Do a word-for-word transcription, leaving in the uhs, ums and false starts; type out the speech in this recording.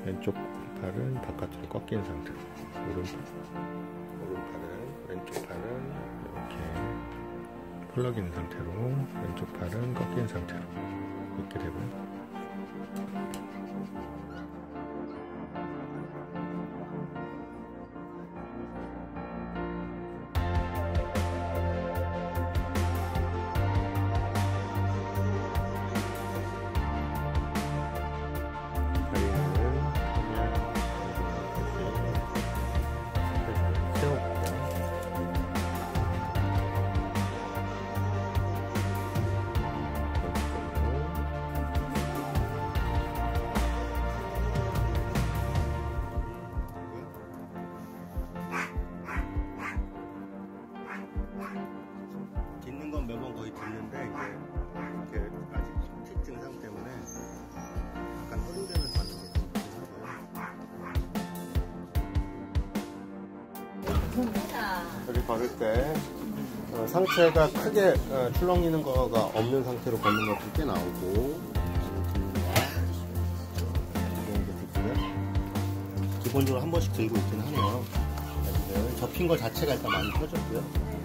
왼쪽 팔은 바깥으로 꺾인 상태로, 오른팔, 오른팔은, 왼쪽 팔은 이렇게 펄럭이는 상태로, 왼쪽 팔은 꺾인 상태로 이렇게 되고요. 딛는 건 매번 거의 딛는데 이제 이렇게 아직 손짓 증상 때문에 약간 허둥대면서 받는 게 좀 있긴 하고요. 여기 걸을 때 어, 상체가 크게 어, 출렁이는 거가 없는 상태로 걷는 것도 꽤 나오고, 기본적으로 한 번씩 들고 있긴 하네요. 접힌 거 자체가 일단 많이 펴졌고요.